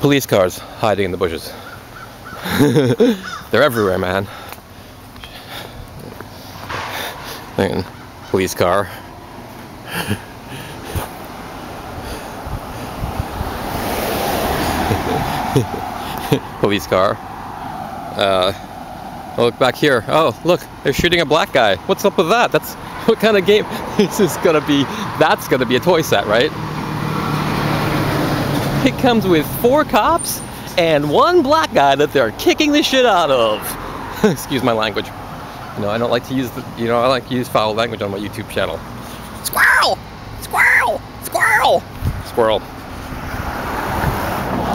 Police cars hiding in the bushes. They're everywhere, man. Police car. Police car. Look back here. Oh, look, they're shooting a black guy. What's up with that? That's what kind of game? This is gonna be. That's gonna be a toy set, right? It comes with 4 cops and 1 black guy that they're kicking the shit out of. Excuse my language. You know, I don't like to use I like to use foul language on my YouTube channel. Squirrel! Squirrel! Squirrel! Squirrel.